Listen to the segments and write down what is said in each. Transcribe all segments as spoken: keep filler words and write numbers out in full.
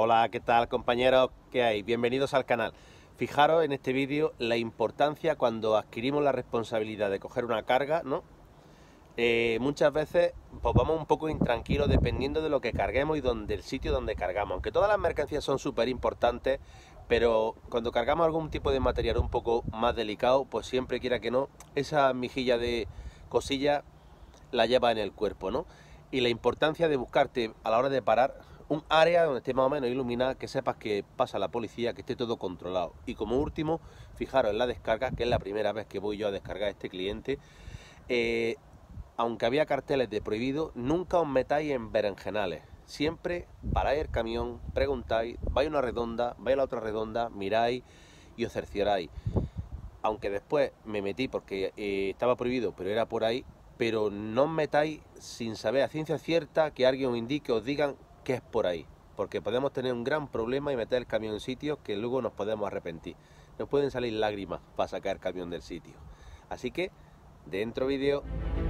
Hola, ¿qué tal, compañeros? ¿Qué hay? Bienvenidos al canal. Fijaros en este vídeo la importancia cuando adquirimos la responsabilidad de coger una carga, ¿no? Eh, muchas veces pues vamos un poco intranquilos dependiendo de lo que carguemos y donde, el sitio donde cargamos. Aunque todas las mercancías son súper importantes, pero cuando cargamos algún tipo de material un poco más delicado, pues siempre, quiera que no, esa mejilla de cosillas la lleva en el cuerpo, ¿no? Y la importancia de buscarte a la hora de parar un área donde esté más o menos iluminada, que sepas que pasa la policía, que esté todo controlado. Y como último, fijaros en la descarga, que es la primera vez que voy yo a descargar a este cliente. Eh, aunque había carteles de prohibido, nunca os metáis en berenjenales. Siempre paráis el camión, preguntáis, vais a una redonda, vais a la otra redonda, miráis y os cercioráis. Aunque después me metí porque eh, estaba prohibido, pero era por ahí, pero no os metáis sin saber a ciencia cierta que alguien os indique, os digan que es por ahí, porque podemos tener un gran problema y meter el camión en sitios que luego nos podemos arrepentir. Nos pueden salir lágrimas para sacar el camión del sitio. Así que, dentro vídeo.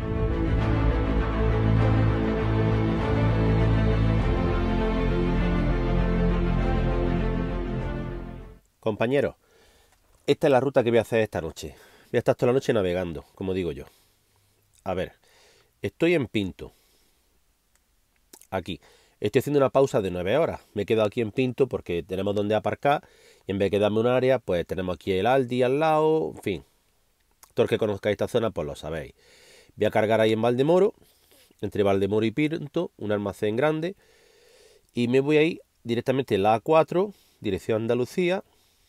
Compañeros, esta es la ruta que voy a hacer esta noche. Voy a estar toda la noche navegando, como digo yo. A ver, estoy en Pinto. Aquí. Estoy haciendo una pausa de nueve horas. Me he quedado aquí en Pinto porque tenemos donde aparcar. Y en vez de quedarme un área, pues tenemos aquí el Aldi al lado. En fin. Todos los que conozcáis esta zona, pues lo sabéis. Voy a cargar ahí en Valdemoro. Entre Valdemoro y Pinto. Un almacén grande. Y me voy a ir directamente en la A cuatro. Dirección Andalucía.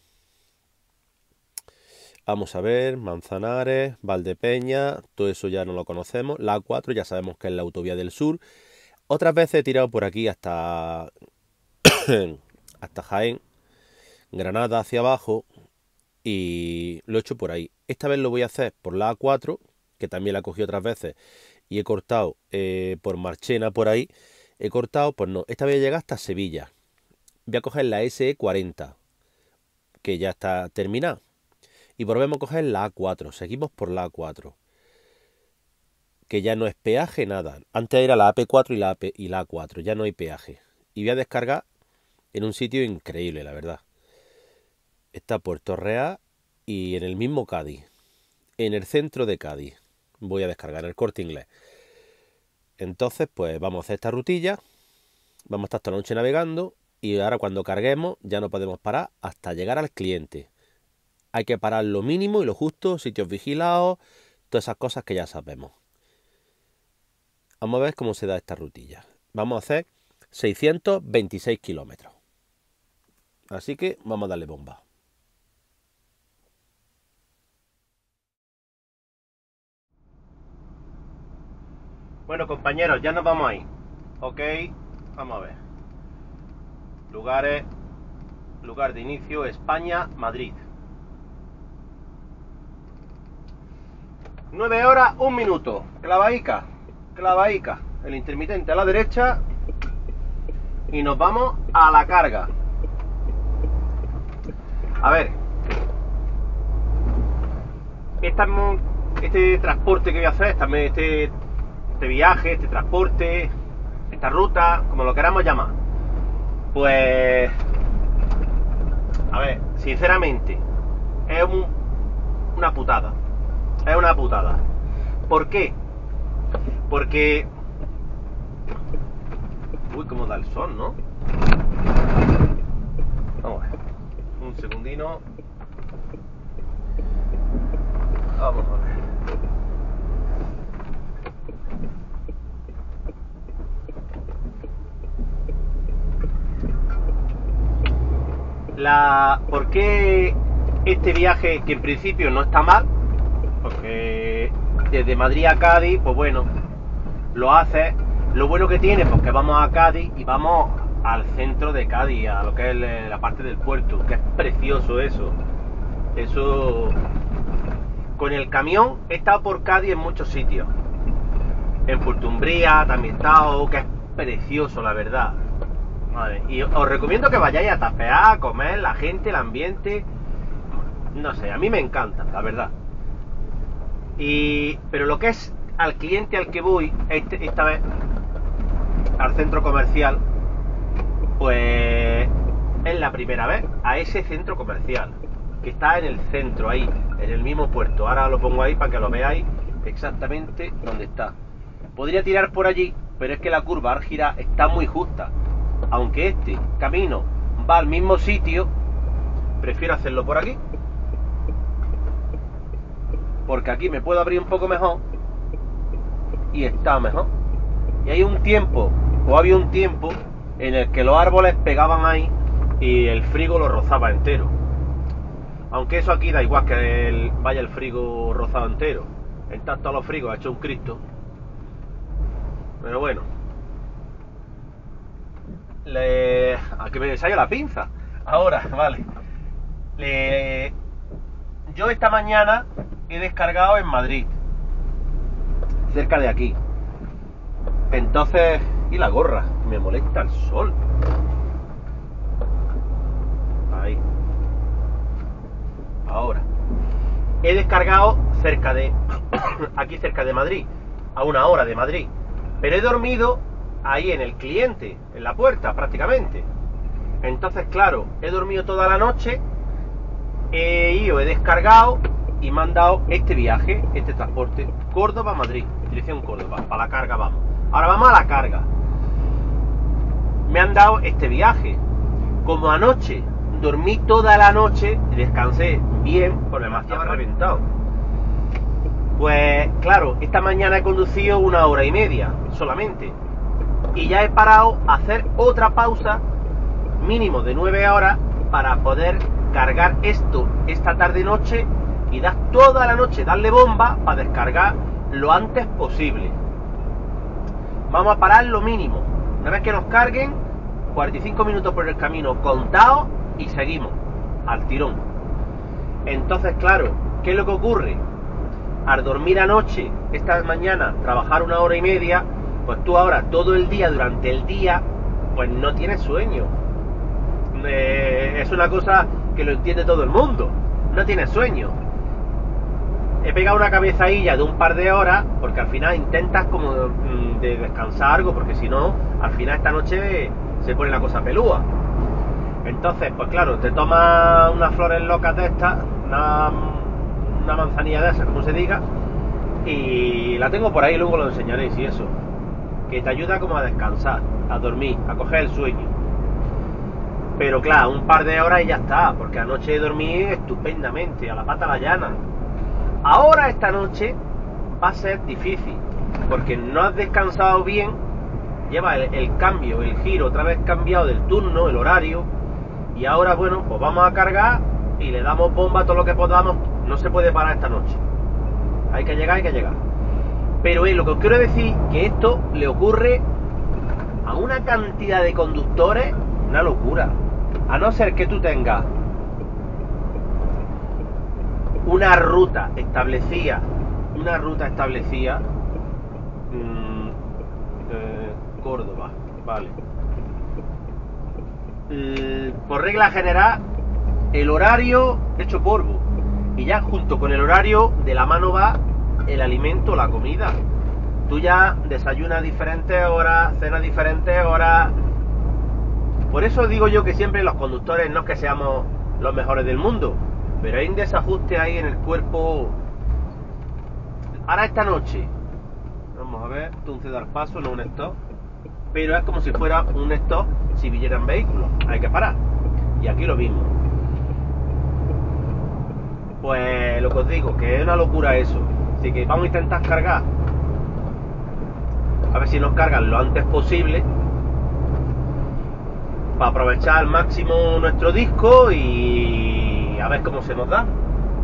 Vamos a ver. Manzanares, Valdepeña. Todo eso ya no lo conocemos. La A cuatro ya sabemos que es la autovía del sur. Otras veces he tirado por aquí hasta, hasta Jaén, Granada hacia abajo, y lo he hecho por ahí. Esta vez lo voy a hacer por la A cuatro, que también la he cogido otras veces, y he cortado eh, por Marchena por ahí. He cortado, pues no, esta vez llega hasta Sevilla. Voy a coger la S E cuarenta, que ya está terminada. Y volvemos a coger la A cuatro, seguimos por la A cuatro. Que ya no es peaje, nada. Antes era la A P cuatro y la, A P y la A cuatro, ya no hay peaje. Y voy a descargar en un sitio increíble, la verdad. Está Puerto Real y en el mismo Cádiz. En el centro de Cádiz. Voy a descargar en el Corte Inglés. Entonces, pues vamos a hacer esta rutilla. Vamos a estar toda la noche navegando. Y ahora cuando carguemos ya no podemos parar hasta llegar al cliente. Hay que parar lo mínimo y lo justo, sitios vigilados, todas esas cosas que ya sabemos. Vamos a ver cómo se da esta rutilla. Vamos a hacer seiscientos veintiséis kilómetros. Así que vamos a darle bomba. Bueno, compañeros, ya nos vamos a ir. Ok, vamos a ver. Lugares. Lugar de inicio, España, Madrid. nueve horas, un minuto. Clavaica. Clavaica, el intermitente a la derecha y nos vamos a la carga. A ver, esta, este transporte que voy a hacer, este, este, este viaje, este transporte, esta ruta, como lo queramos llamar, pues, a ver, sinceramente, es un, una putada, es una putada. ¿Por qué? Porque... Uy, cómo da el sol, ¿no? Vamos a ver. Un segundino. Vamos a ver. La... ¿Por qué este viaje, que en principio no está mal? Porque desde Madrid a Cádiz, pues bueno, lo hace. Lo bueno que tiene, pues que vamos a Cádiz y vamos al centro de Cádiz, a lo que es la parte del puerto, que es precioso eso. Eso, con el camión he estado por Cádiz en muchos sitios. En Puerto Umbría también he estado, que es precioso, la verdad. Vale. Y os recomiendo que vayáis a tapear, a comer, la gente, el ambiente. No sé, a mí me encanta, la verdad. Y, pero lo que es al cliente al que voy, este, esta vez al centro comercial, pues es la primera vez a ese centro comercial, que está en el centro, ahí, en el mismo puerto. Ahora lo pongo ahí para que lo veáis exactamente dónde está. Podría tirar por allí, pero es que la curva al girar está muy justa. Aunque este camino va al mismo sitio, prefiero hacerlo por aquí, porque aquí me puedo abrir un poco mejor y está mejor. Y hay un tiempo, o había un tiempo, en el que los árboles pegaban ahí y el frigo lo rozaba entero. Aunque eso aquí da igual que el, vaya el frigo rozado entero. En tanto los frigos ha hecho un Cristo. Pero bueno. Le... Aquí me ensayo la pinza. Ahora, vale. Le... Yo esta mañana he descargado en Madrid, cerca de aquí. Entonces... Y la gorra, me molesta el sol. Ahí. Ahora. He descargado cerca de... aquí cerca de Madrid. A una hora de Madrid. Pero he dormido ahí en el cliente, en la puerta prácticamente. Entonces, claro, he dormido toda la noche. He ido, he descargado y me han dado este viaje, este transporte. Córdoba-Madrid, dirección Córdoba. Para la carga vamos. Ahora vamos a la carga. Me han dado este viaje. Como anoche dormí toda la noche y descansé bien, porque me estaba reventado. Pues claro, esta mañana he conducido una hora y media solamente. Y ya he parado a hacer otra pausa, mínimo de nueve horas, para poder cargar esto esta tarde-noche y dar toda la noche, darle bomba para descargar lo antes posible. Vamos a parar lo mínimo. Una vez que nos carguen, cuarenta y cinco minutos por el camino contados y seguimos al tirón. Entonces, claro, ¿qué es lo que ocurre? Al dormir anoche, esta mañana, trabajar una hora y media, pues tú ahora todo el día, durante el día, pues no tienes sueño. Eh, es una cosa que lo entiende todo el mundo. No tienes sueño. He pegado una cabezadilla de un par de horas, porque al final intentas como de descansar algo, porque si no, al final esta noche se pone la cosa pelúa. Entonces, pues claro, te tomas unas flores locas de estas, una, una manzanilla de esas, como se diga, y la tengo por ahí, luego lo enseñaréis y eso, que te ayuda como a descansar, a dormir, a coger el sueño. Pero claro, un par de horas y ya está, porque anoche dormí estupendamente, a la pata a la llana. Ahora esta noche va a ser difícil, porque no has descansado bien, lleva el, el cambio, el giro, otra vez cambiado del turno, el horario, y ahora bueno, pues vamos a cargar y le damos bomba a todo lo que podamos. No se puede parar esta noche, hay que llegar, hay que llegar. Pero eh, lo que os quiero decir, que esto le ocurre a una cantidad de conductores, una locura. A no ser que tú tengas una ruta establecida, una ruta establecida, mmm, eh, Córdoba, vale. Eh, por regla general, el horario hecho polvo, y ya junto con el horario de la mano va el alimento, la comida. Tú ya desayunas a diferentes horas, cenas a diferentes horas. Por eso digo yo que siempre los conductores no es que seamos los mejores del mundo, pero hay un desajuste ahí en el cuerpo. Ahora esta noche, vamos a ver, esto es un cedar paso, no un stop, pero es como si fuera un stop si vinieran vehículos, hay que parar. Y aquí lo mismo. Pues lo que os digo, que es una locura eso. Así que vamos a intentar cargar, a ver si nos cargan lo antes posible, para aprovechar al máximo nuestro disco y a ver cómo se nos da.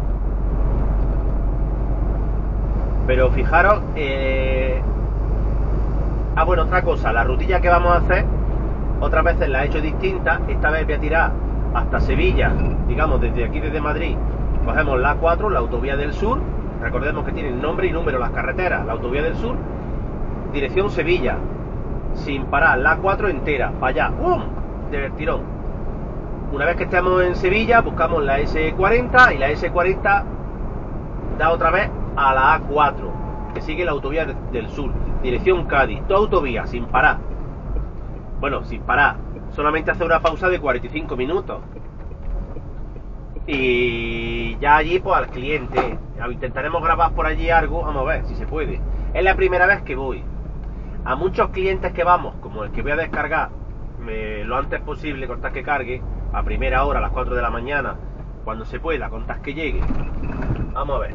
Pero fijaros, eh... ah bueno, otra cosa, la rutilla que vamos a hacer, otras veces la he hecho distinta. Esta vez voy a tirar hasta Sevilla, digamos desde aquí, desde Madrid, cogemos la A cuatro, la autovía del sur. Recordemos que tienen nombre y número las carreteras, la autovía del sur, dirección Sevilla, sin parar, la A cuatro entera, para allá, ¡bum!, del tirón. Una vez que estemos en Sevilla, buscamos la ese cuarenta y la ese cuarenta da otra vez a la A cuatro, que sigue la autovía del sur, dirección Cádiz, toda autovía, sin parar. Bueno, sin parar, solamente hace una pausa de cuarenta y cinco minutos. Y ya allí, pues al cliente, intentaremos grabar por allí algo, vamos a ver si se puede. Es la primera vez que voy. A muchos clientes que vamos, como el que voy a descargar me, lo antes posible, con tal que cargue, a primera hora, a las cuatro de la mañana, cuando se pueda, con tal que llegue. Vamos a ver.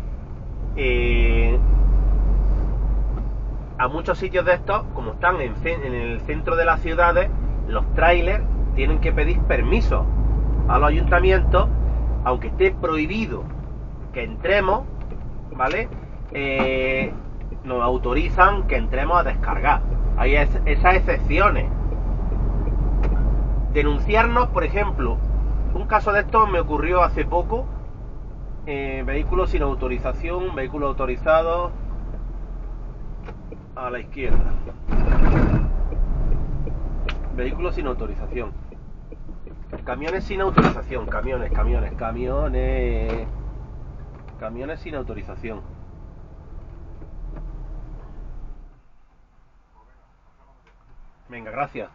Eh, a muchos sitios de estos, como están en, en el centro de las ciudades, los trailers tienen que pedir permiso a los ayuntamientos, aunque esté prohibido que entremos, ¿vale? Eh, nos autorizan que entremos a descargar. Hay es, esas excepciones. Denunciarnos, por ejemplo, un caso de esto me ocurrió hace poco. Eh, vehículos sin autorización, vehículo autorizado a la izquierda. Vehículos sin autorización. Camiones sin autorización, camiones, camiones, camiones. Camiones sin autorización. Venga, gracias.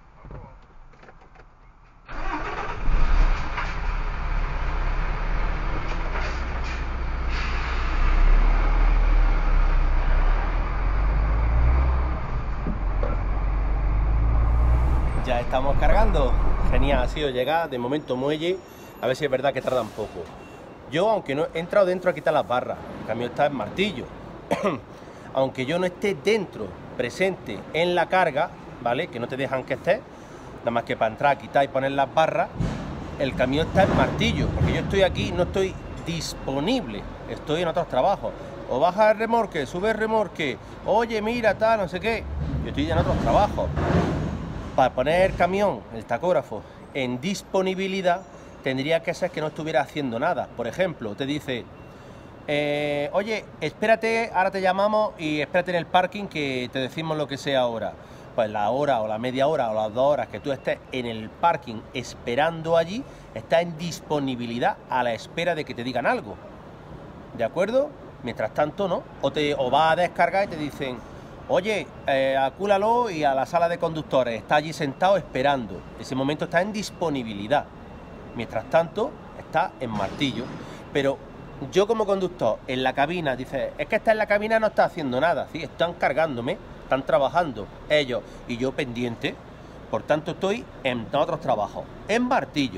Ya estamos cargando. Genial, ha sido llegar. De momento muelle. A ver si es verdad que tarda un poco. Yo, aunque no he entrado dentro a quitar las barras, el camión está en Martillo. Aunque yo no esté dentro, presente en la carga, ¿vale? Que no te dejan que estés, nada más que para entrar, quitar y poner las barras, el camión está en Martillo, porque yo estoy aquí, no estoy disponible, estoy en otros trabajos. O baja el remorque, sube el remorque, oye, mira, tal, no sé qué. Yo estoy en otros trabajos. Para poner el camión, el tacógrafo, en disponibilidad, tendría que ser que no estuviera haciendo nada. Por ejemplo, te dice, eh, oye, espérate, ahora te llamamos y espérate en el parking que te decimos lo que sea ahora. Pues la hora o la media hora o las dos horas que tú estés en el parking esperando allí, está en disponibilidad a la espera de que te digan algo. ¿De acuerdo? Mientras tanto, ¿no? O, te, o vas a descargar y te dicen, oye, eh, acúlalo y a la sala de conductores, está allí sentado esperando. Ese momento está en disponibilidad. Mientras tanto, está en Martillo. Pero yo como conductor, en la cabina, dice, es que está en la cabina, no está haciendo nada. ¿Sí? Están cargándome, están trabajando ellos y yo pendiente. Por tanto, estoy en otros trabajos, en Martillo.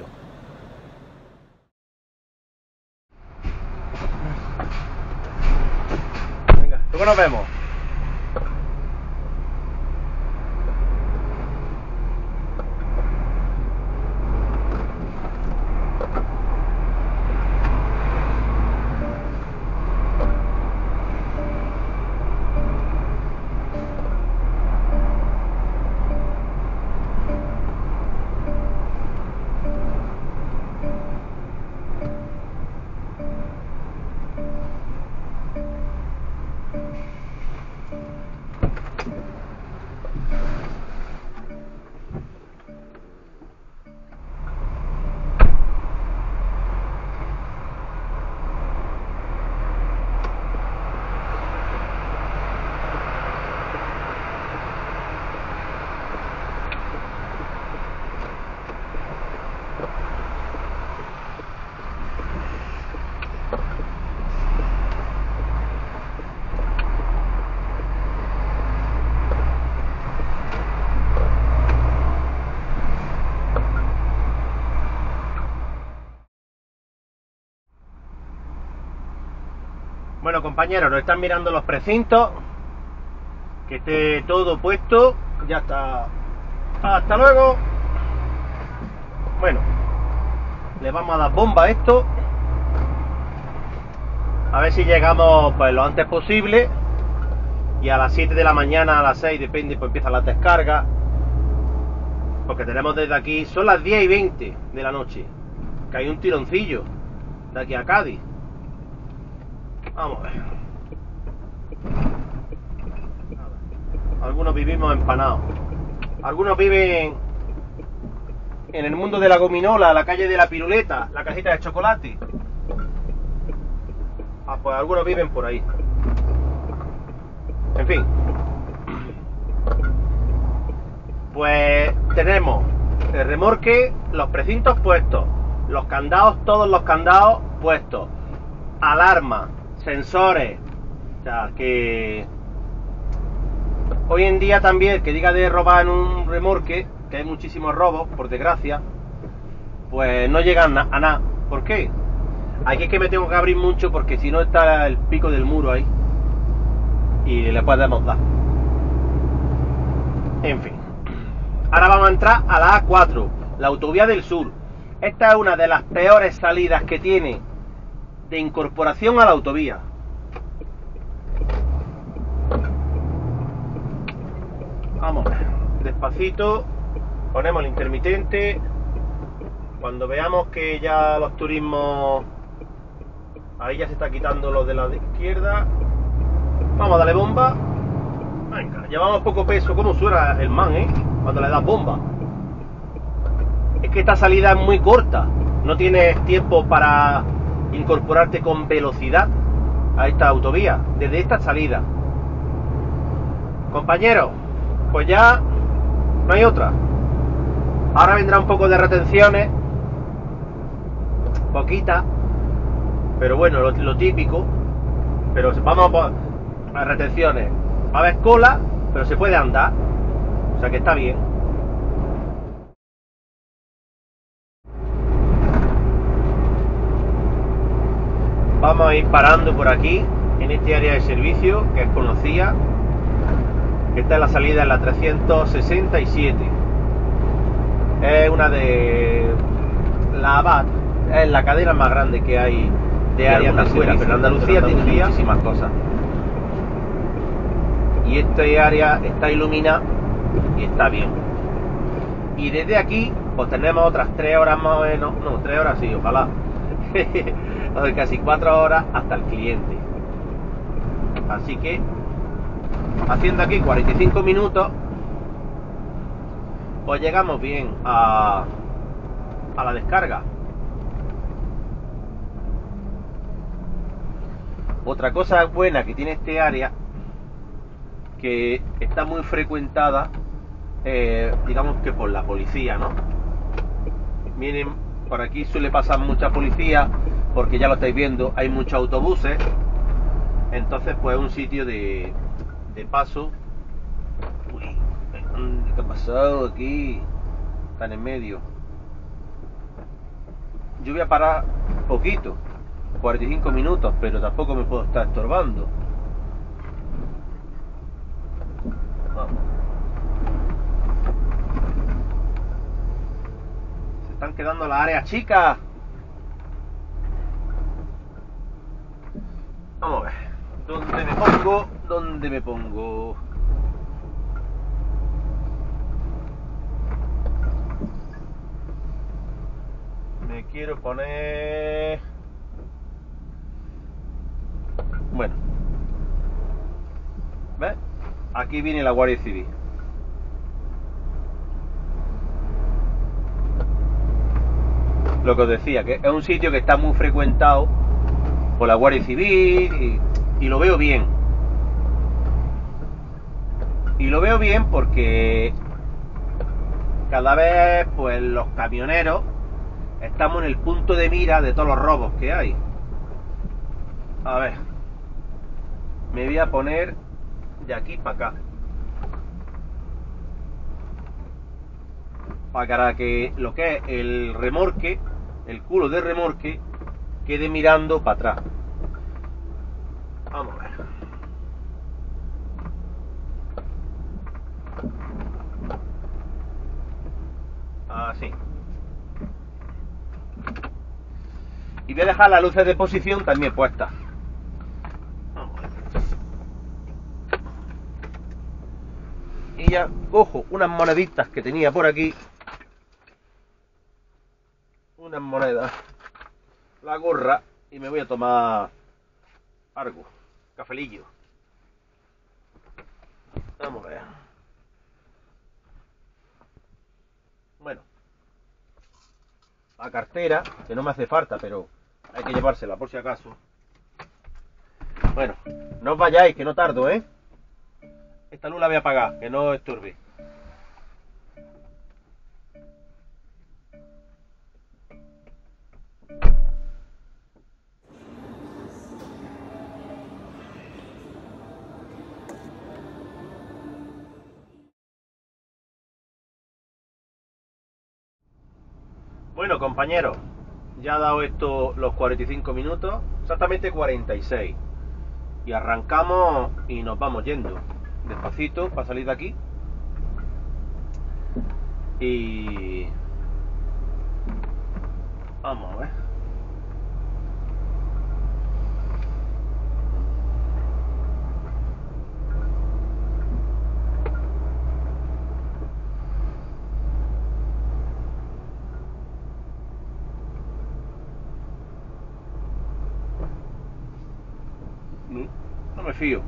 Venga, luego nos vemos. Bueno, compañeros, nos están mirando los precintos. Que esté todo puesto. Ya está. Hasta luego. Bueno, le vamos a dar bomba a esto. A ver si llegamos pues lo antes posible. Y a las siete de la mañana, a las seis, depende, pues empiezan las descargas. Porque tenemos desde aquí, son las diez y veinte de la noche. Que hay un tironcillo de aquí a Cádiz. Vamos a ver. Algunos vivimos empanados. Algunos viven en el mundo de la gominola, la calle de la piruleta, la cajita de chocolate. Ah, pues algunos viven por ahí. En fin. Pues tenemos el remolque, los precintos puestos, los candados, todos los candados puestos, alarma, sensores, o sea que hoy en día también que diga de robar en un remolque, que hay muchísimos robos, por desgracia, pues no llegan a nada. ¿Por qué? Aquí es que me tengo que abrir mucho porque si no está el pico del muro ahí y le podemos dar. En fin. Ahora vamos a entrar a la A cuatro, la autovía del sur. Esta es una de las peores salidas que tiene de incorporación a la autovía. Vamos, despacito, ponemos el intermitente. Cuando veamos que ya los turismos, ahí ya se está quitando los de la izquierda, vamos a darle bomba. Venga, llevamos poco peso. ¿Cómo suena el man, eh? Cuando le das bomba. Es que esta salida es muy corta, no tienes tiempo para incorporarte con velocidad a esta autovía desde esta salida. Compañeros, pues ya no hay otra. Ahora vendrá un poco de retenciones, poquita, pero bueno, lo, lo típico. Pero vamos a las retenciones. Va a haber cola, pero se puede andar, o sea que está bien. Vamos a ir parando por aquí, en este área de servicio que es conocida. Esta es la salida en la trescientos sesenta y siete. Es una de la Abad, es la cadena más grande que hay de áreas de afuera, pero en Andalucía tiene muchísimas cosas. Y este área está iluminada y está bien. Y desde aquí pues tenemos otras tres horas más o menos, no, tres horas sí, ojalá. Casi cuatro horas hasta el cliente. Así que haciendo aquí cuarenta y cinco minutos, pues llegamos bien a, a la descarga. Otra cosa buena que tiene este área, que está muy frecuentada, eh, digamos que por la policía, ¿no? Miren, por aquí suele pasar mucha policía, porque ya lo estáis viendo, hay muchos autobuses. Entonces pues es un sitio de, de paso. Uy, ¿qué ha pasado aquí? Están en medio. Yo voy a parar poquito, cuarenta y cinco minutos, pero tampoco me puedo estar estorbando. Vamos. Se están quedando las áreas chicas. Vamos a ver. ¿Dónde me pongo? ¿Dónde me pongo? Me quiero poner... Bueno. ¿Ves? Aquí viene la Guardia Civil. Lo que os decía, que es un sitio que está muy frecuentado por la Guardia Civil y, y lo veo bien. Y lo veo bien porque cada vez pues los camioneros estamos en el punto de mira de todos los robos que hay. A ver, me voy a poner de aquí para acá, para que lo que es el remolque, el culo del remolque, quede mirando para atrás. Vamos a ver. Así. Y voy a dejar las luces de posición también puestas. Vamos a ver. Y ya cojo unas moneditas que tenía por aquí. Unas monedas. La gorra y me voy a tomar algo, cafelillo. Vamos a ver. Bueno, la cartera, que no me hace falta, pero hay que llevársela por si acaso. Bueno, no os vayáis, que no tardo, ¿eh? Esta luz la voy a apagar, que no estorbe. Bueno, compañeros, ya ha dado esto los cuarenta y cinco minutos, exactamente cuarenta y seis. Y arrancamos y nos vamos yendo despacito para salir de aquí. Y vamos a ver. No me fío.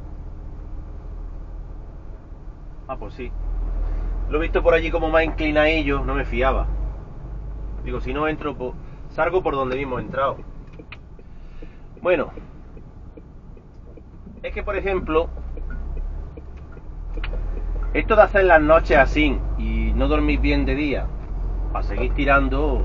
Ah, pues sí. Lo he visto por allí como más inclinadillo, no me fiaba. Digo, si no entro, pues salgo por donde mismo he entrado. Bueno, es que por ejemplo, esto de hacer las noches así y no dormir bien de día para seguir tirando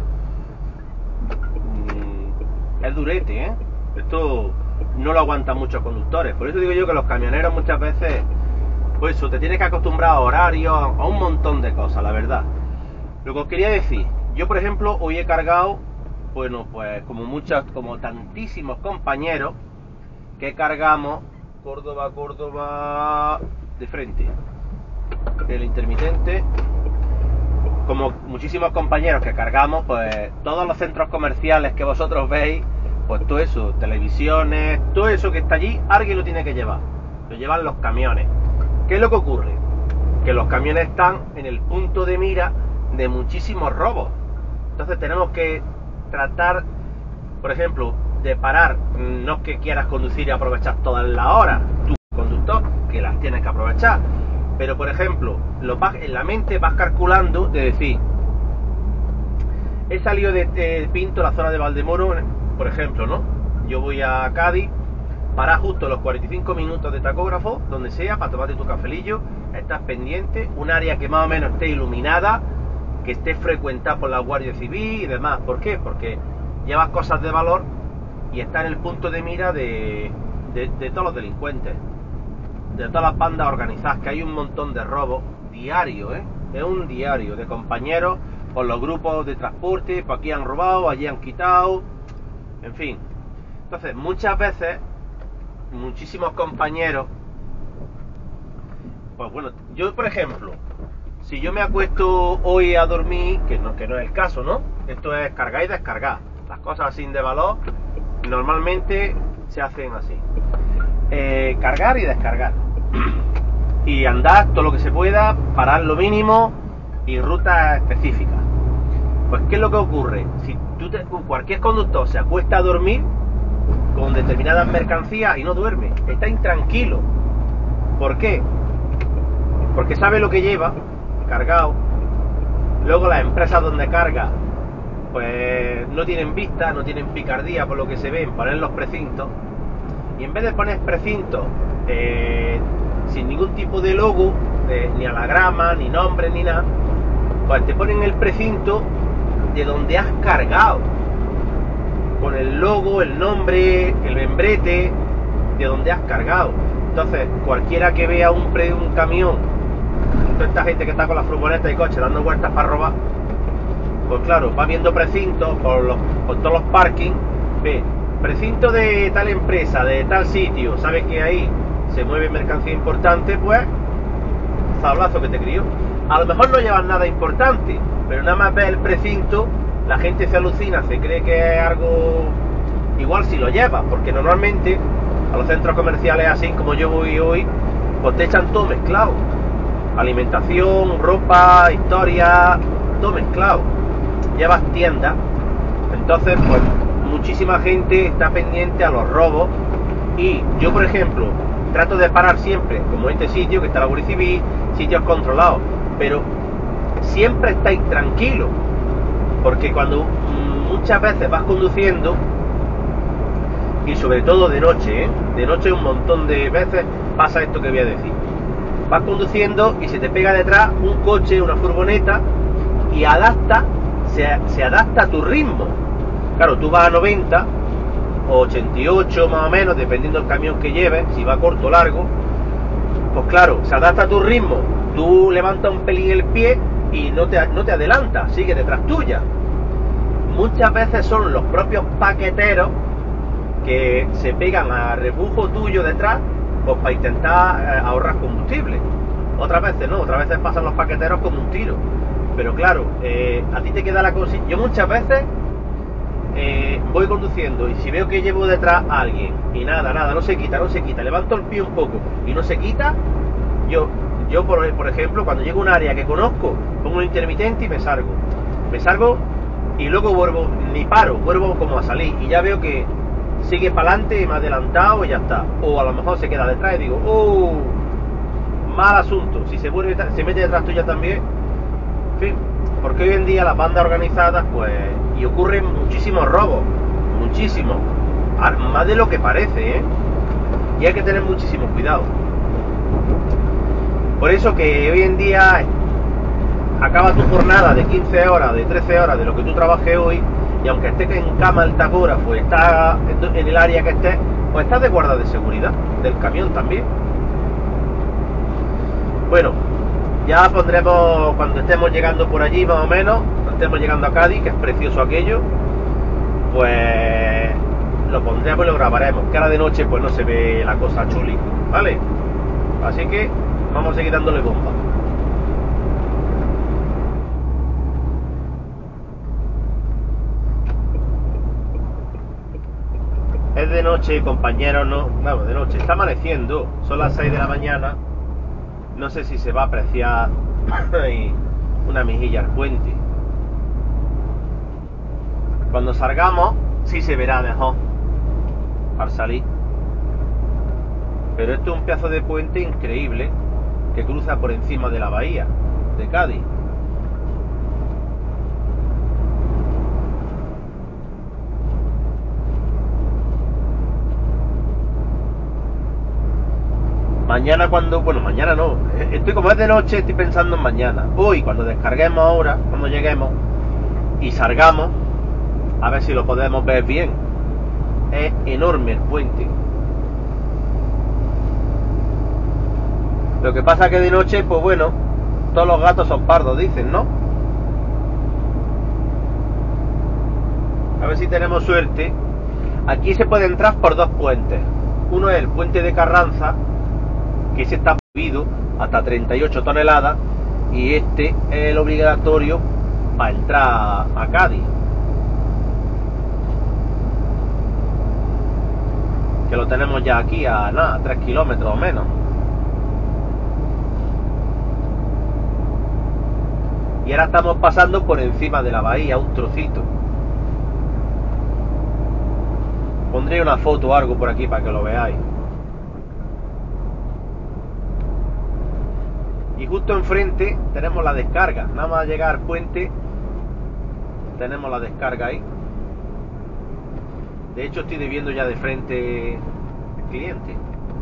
mmm, es durete, ¿eh? Esto no lo aguantan muchos conductores. Por eso digo yo que los camioneros muchas veces, pues eso, te tienes que acostumbrar a horarios, a un montón de cosas, la verdad. Lo que os quería decir, yo por ejemplo hoy he cargado, bueno, pues como muchas, como tantísimos compañeros que cargamos Córdoba, Córdoba de frente, el intermitente, como muchísimos compañeros que cargamos, pues todos los centros comerciales que vosotros veis, pues todo eso, televisiones, todo eso que está allí, alguien lo tiene que llevar, lo llevan los camiones. ¿Qué es lo que ocurre? Que los camiones están en el punto de mira de muchísimos robos. Entonces tenemos que tratar, por ejemplo, de parar. No es que quieras conducir y aprovechar todas las horas, tú conductor, que las tienes que aprovechar. Pero por ejemplo, lo vas, en la mente vas calculando de decir, he salido de, de Pinto, la zona de Valdemoro, por ejemplo, ¿no? Yo voy a Cádiz, para justo los cuarenta y cinco minutos de tacógrafo, donde sea, para tomarte tu cafelillo, estás pendiente, un área que más o menos esté iluminada, que esté frecuentada por la Guardia Civil y demás. ¿Por qué? Porque llevas cosas de valor y está en el punto de mira de, de, de todos los delincuentes, de todas las bandas organizadas, que hay un montón de robos diarios, ¿eh? Es un diario de compañeros por los grupos de transporte, pues aquí han robado, allí han quitado, en fin. Entonces, muchas veces, muchísimos compañeros, pues bueno, yo por ejemplo, si yo me acuesto hoy a dormir, que no, que no es el caso, ¿no? Esto es cargar y descargar. Las cosas así de valor normalmente se hacen así. Eh, cargar y descargar. Y andar todo lo que se pueda, parar lo mínimo y rutas específicas. Pues ¿qué es lo que ocurre? Si tú te, cualquier conductor se acuesta a dormir con determinadas mercancías y no duerme, está intranquilo. ¿Por qué? Porque sabe lo que lleva cargado. Luego las empresas donde carga, pues no tienen vista, no tienen picardía por lo que se ve en poner los precintos. Y en vez de poner precintos eh, sin ningún tipo de logo, eh, ni anagrama, ni nombre, ni nada, pues te ponen el precinto de donde has cargado, con el logo, el nombre, el membrete de donde has cargado. Entonces cualquiera que vea un, pre, un camión, toda esta gente que está con la furgoneta y coche dando vueltas para robar, pues claro, va viendo precintos por, los, por todos los parkings, ve precinto de tal empresa, de tal sitio, sabe que ahí se mueve mercancía importante, pues sablazo que te crió. A lo mejor no llevan nada importante, pero nada más ve el precinto, la gente se alucina, se cree que es algo igual si lo lleva, porque normalmente a los centros comerciales así como yo voy hoy, pues te echan todo mezclado, alimentación, ropa, historia, todo mezclado, llevas tiendas. Entonces pues muchísima gente está pendiente a los robos, y yo por ejemplo trato de parar siempre, como este sitio que está la Guardia Civil, sitios controlados, pero siempre estáis tranquilos, porque cuando muchas veces vas conduciendo, y sobre todo de noche, ¿eh? de noche un montón de veces pasa esto que voy a decir, vas conduciendo y se te pega detrás un coche, una furgoneta, y adapta, se, se adapta a tu ritmo. Claro, tú vas a noventa o ochenta y ocho más o menos, dependiendo del camión que lleves, si va corto o largo, pues claro, se adapta a tu ritmo. Tú levantas un pelín el pie y no te, no te adelanta, sigue detrás tuya. Muchas veces son los propios paqueteros que se pegan a rebufo tuyo detrás, pues para intentar eh, ahorrar combustible. Otras veces no, otras veces pasan los paqueteros como un tiro. Pero claro, eh, a ti te queda la cosa. Yo muchas veces eh, voy conduciendo y si veo que llevo detrás a alguien y nada, nada, no se quita, no se quita, levanto el pie un poco y no se quita, yo, yo por, por ejemplo, cuando llego a un área que conozco, pongo un intermitente y me salgo. Me salgo y luego vuelvo, ni paro, vuelvo como a salir y ya veo que sigue para adelante y me ha adelantado y ya está. O a lo mejor se queda detrás y digo, oh, mal asunto. Si se vuelve, se mete detrás tuya también, en fin, porque hoy en día las bandas organizadas, pues, y ocurren muchísimos robos, muchísimos, más de lo que parece, ¿eh? Y hay que tener muchísimo cuidado. Por eso que hoy en día acaba tu jornada de quince horas, de trece horas, de lo que tú trabajes hoy, y aunque estés en cama el tacógrafo, estás en el área que estés, pues estás de guarda de seguridad del camión también. Bueno, ya pondremos, cuando estemos llegando por allí más o menos, cuando estemos llegando a Cádiz, que es precioso aquello, pues lo pondremos y lo grabaremos, que ahora de noche pues no se ve la cosa chuli, ¿vale? Así que vamos a seguir dándole bomba. Es de noche, compañeros, no, vamos, de noche, está amaneciendo, son las seis de la mañana, no sé si se va a apreciar una mejilla al puente. Cuando salgamos, sí se verá mejor al salir. Pero esto es un pedazo de puente increíble que cruza por encima de la bahía de Cádiz. Mañana cuando, bueno, mañana no, estoy como es de noche, estoy pensando en mañana. Hoy, cuando descarguemos ahora, cuando lleguemos y salgamos, a ver si lo podemos ver bien. Es enorme el puente. Lo que pasa es que de noche, pues bueno, todos los gatos son pardos, dicen, ¿no? A ver si tenemos suerte. Aquí se puede entrar por dos puentes. Uno es el puente de Carranza, que ese está prohibido hasta treinta y ocho toneladas, y este es el obligatorio para entrar a Cádiz, que lo tenemos ya aquí a nada, tres kilómetros o menos. Y ahora estamos pasando por encima de la bahía, un trocito. Pondré una foto o algo por aquí para que lo veáis. Y justo enfrente tenemos la descarga. Nada más llegar al puente tenemos la descarga ahí. De hecho estoy viendo ya de frente el cliente.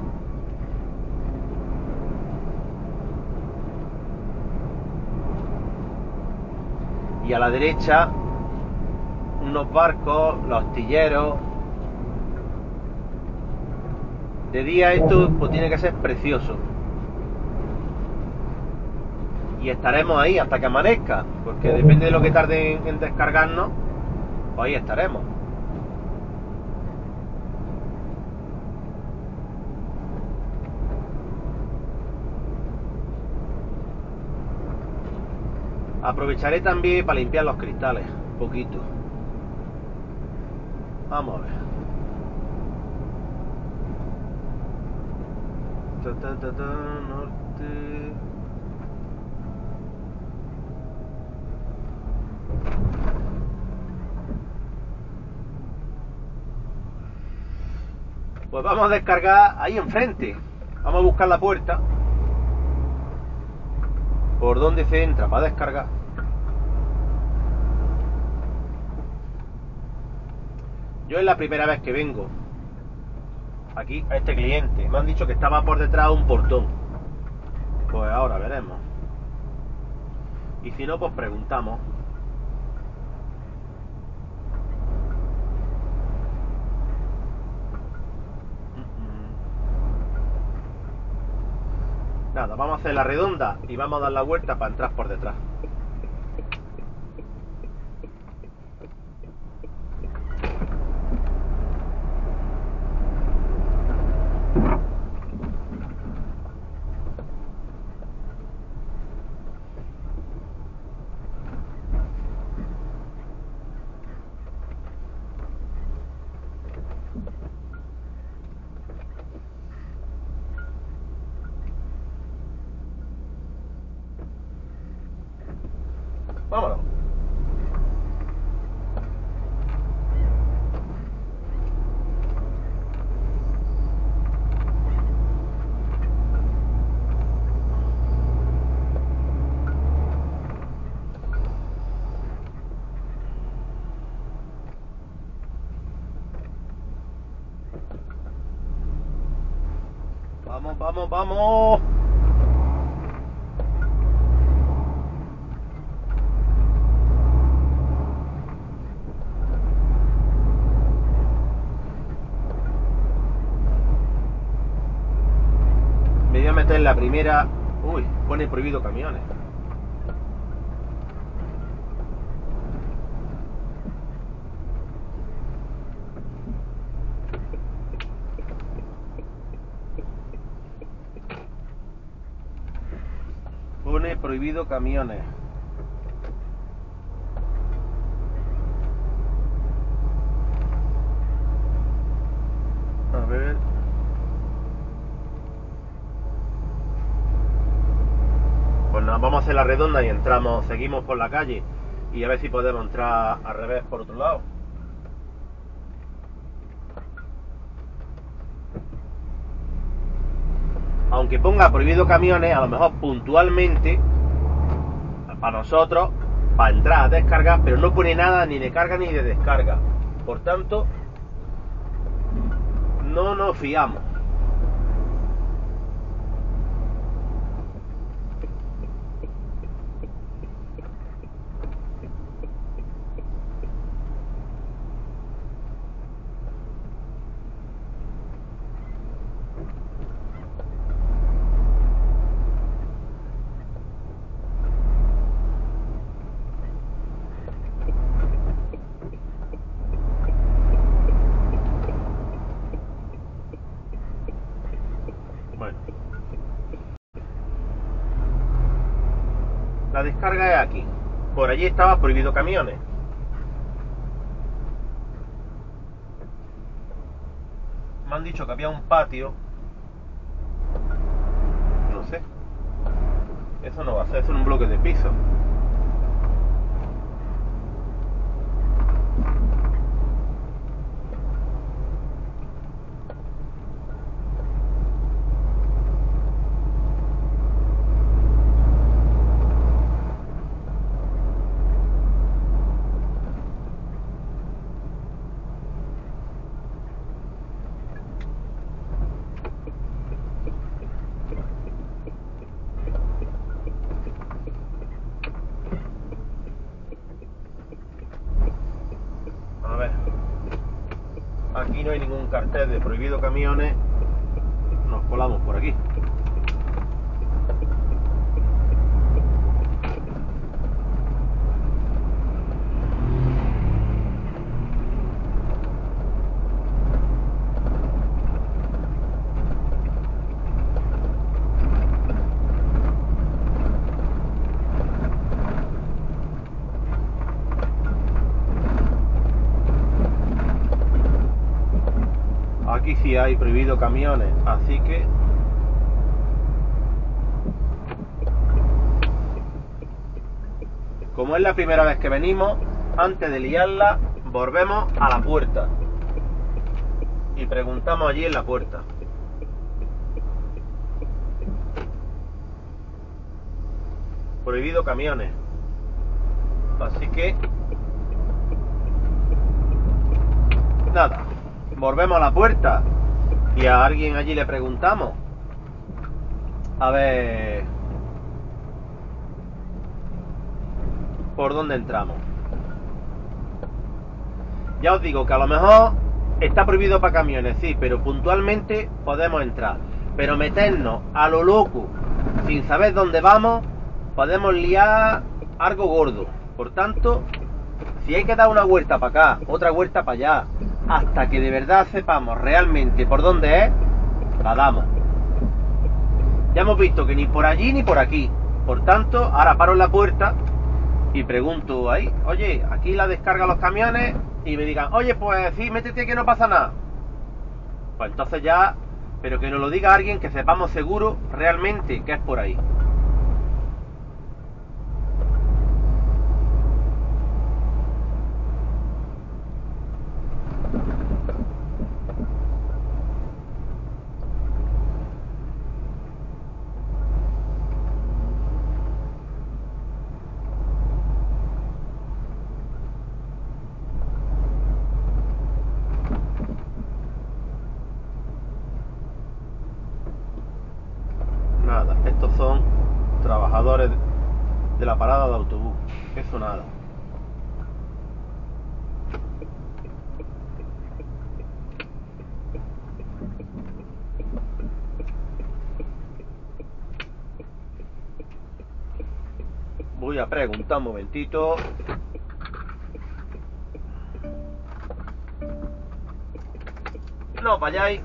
Y a la derecha unos barcos, los astilleros. De día esto pues tiene que ser precioso. Y estaremos ahí hasta que amanezca, porque depende de lo que tarde en, en descargarnos, pues ahí estaremos. Aprovecharé también para limpiar los cristales, un poquito. Vamos a ver. Ta, ta, ta, ta, norte. Pues vamos a descargar ahí enfrente. Vamos a buscar la puerta por donde se entra para descargar. Yo es la primera vez que vengo aquí a este cliente. Me han dicho que estaba por detrás de un portón. Pues ahora veremos. Y si no, pues preguntamos. Nada, vamos a hacer la redonda y vamos a dar la vuelta para entrar por detrás. vámonos. Vamos, vamos, vamos. Me voy a meter en la primera. Uy, pone prohibido camiones. Pone prohibido camiones. A ver. Pues nada, vamos a hacer la redonda y entramos, seguimos por la calle y a ver si podemos entrar al revés por otro lado. Aunque ponga prohibido camiones, a lo mejor puntualmente para nosotros, para entrar a descargar, pero no pone nada ni de carga ni de descarga. Por tanto, no nos fiamos. Bueno, la descarga es aquí. Por allí estaba prohibido camiones. Me han dicho que había un patio. No sé. Eso no va a ser, eso es un bloque de piso. Aquí no hay ningún cartel de prohibido camiones. Nos colamos por aquí. Aquí sí hay prohibido camiones, así que como es la primera vez que venimos, antes de liarla, volvemos a la puerta y preguntamos allí en la puerta. Prohibido camiones. Así que nada, volvemos a la puerta y a alguien allí le preguntamos a ver por dónde entramos. Ya os digo que a lo mejor está prohibido para camiones, sí, pero puntualmente podemos entrar. Pero meternos a lo loco sin saber dónde vamos, podemos liar algo gordo. Por tanto, si hay que dar una vuelta para acá, otra vuelta para allá, hasta que de verdad sepamos realmente por dónde es, la damos. Ya hemos visto que ni por allí ni por aquí. Por tanto, ahora paro en la puerta y pregunto ahí, oye, aquí la descarga los camiones, y me digan, oye, pues sí, métete que no pasa nada. Pues entonces ya, pero que nos lo diga alguien que sepamos seguro realmente que es por ahí. Estos son trabajadores de la parada de autobús. Eso nada. Voy a preguntar un momentito. No vayáis,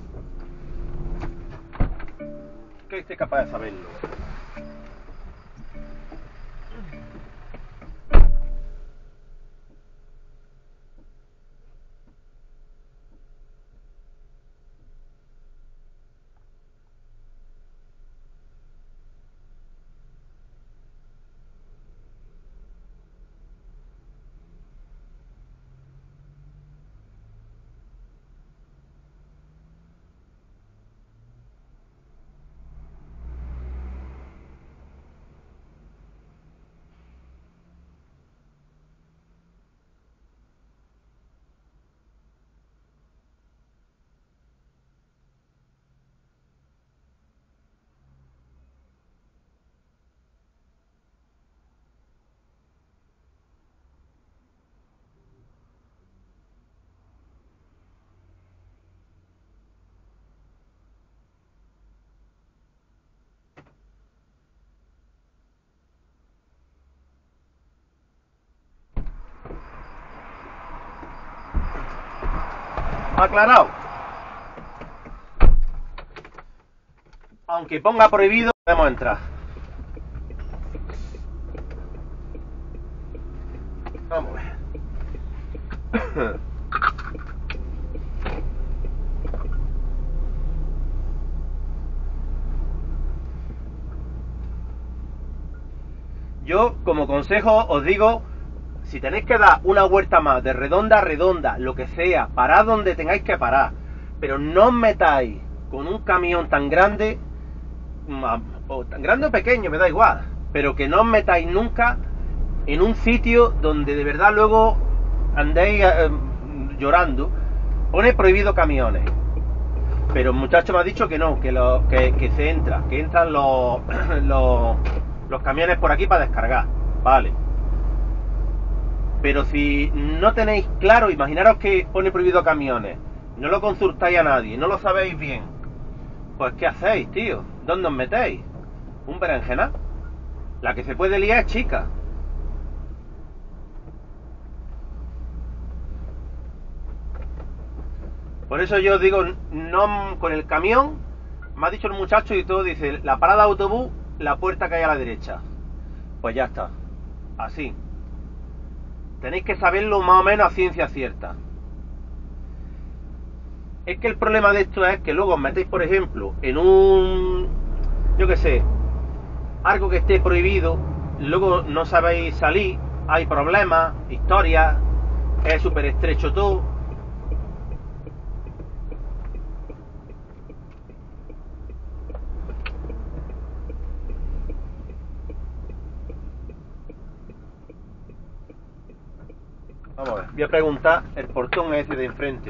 que esté capaz de saberlo. Aclarado. Aunque ponga prohibido, podemos entrar. Vamos a ver. Yo, como consejo, os digo, si tenéis que dar una vuelta más, de redonda a redonda, lo que sea, parad donde tengáis que parar, pero no os metáis con un camión tan grande, o tan grande o pequeño, me da igual, pero que no os metáis nunca en un sitio donde de verdad luego andéis eh, llorando. Pone prohibido camiones, pero el muchacho me ha dicho que no, que, lo, que, que se entra, que entran los, los, los camiones por aquí para descargar, vale. Pero si no tenéis claro, imaginaros que pone prohibido camiones, no lo consultáis a nadie, no lo sabéis bien, pues ¿qué hacéis, tío? ¿Dónde os metéis? ¿Un berenjena? La que se puede liar es chica. Por eso yo digo, no con el camión, me ha dicho el muchacho y todo, dice, la parada de autobús, la puerta que hay a la derecha. Pues ya está, así. Tenéis que saberlo más o menos a ciencia cierta. Es que el problema de esto es que luego os metéis, por ejemplo, en un, yo qué sé, algo que esté prohibido, luego no sabéis salir, hay problemas, historias, es súper estrecho todo. Vamos a ver, voy a preguntar el portón ese de enfrente.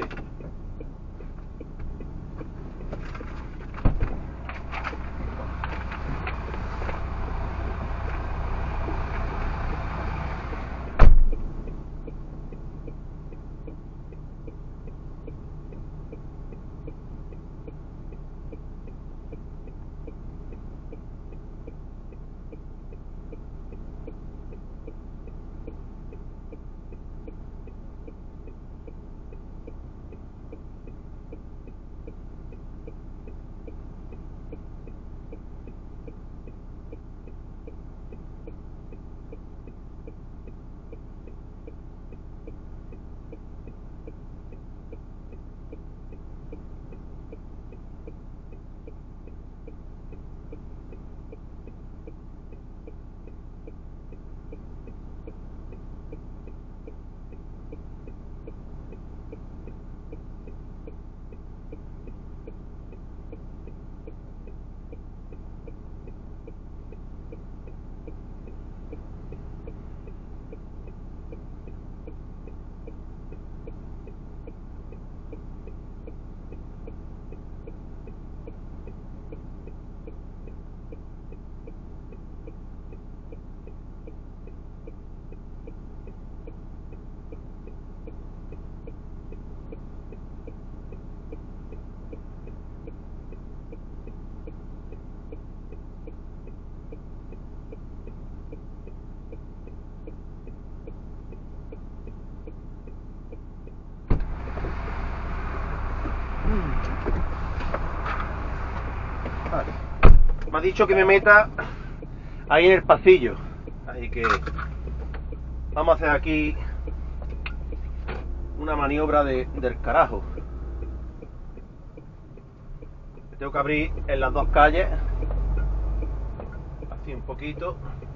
ha dicho que me meta ahí en el pasillo. Así que vamos a hacer aquí una maniobra de, del carajo. Tengo que abrir en las dos calles. Así un poquito.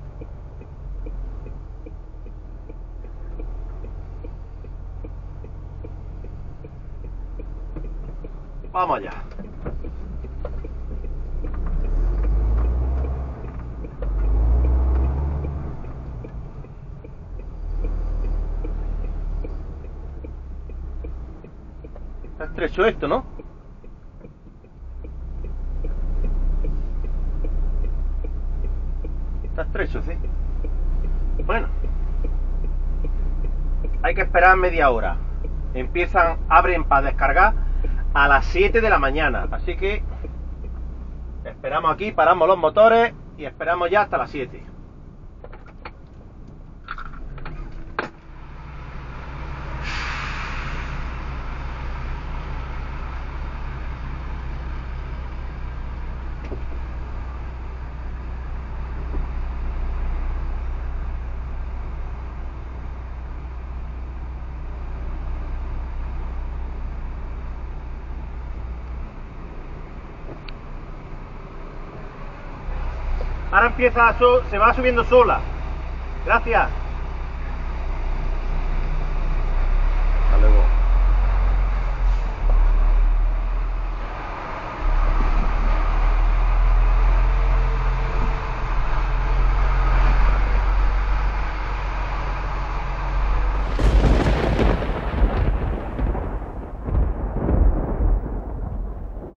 Vamos allá. Está estrecho esto, ¿no? Está estrecho, sí. Bueno, hay que esperar media hora. Empiezan, abren para descargar a las siete de la mañana. Así que esperamos aquí, paramos los motores y esperamos ya hasta las siete. Ahora empieza a su- se va subiendo sola. Gracias.